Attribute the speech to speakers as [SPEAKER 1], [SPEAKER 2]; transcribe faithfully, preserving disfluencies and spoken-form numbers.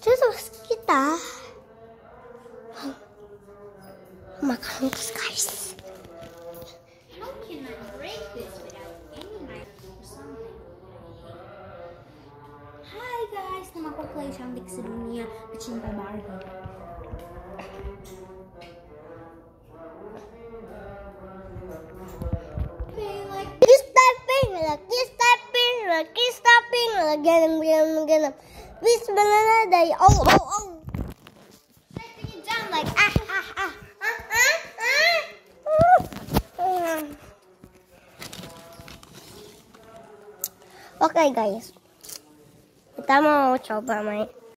[SPEAKER 1] Terus kita makan guys.
[SPEAKER 2] How can I break this without any knife or something? Hai guys, nama aku Clay, cantik sedunia, pecinta Barbie.
[SPEAKER 1] Keep stepping, keep stepping, keep stepping, again and again and again. Bismillah, oh oh oh.
[SPEAKER 2] Setting it down like ah ah ah ah ah ah.
[SPEAKER 1] Oke guys, kita mau coba main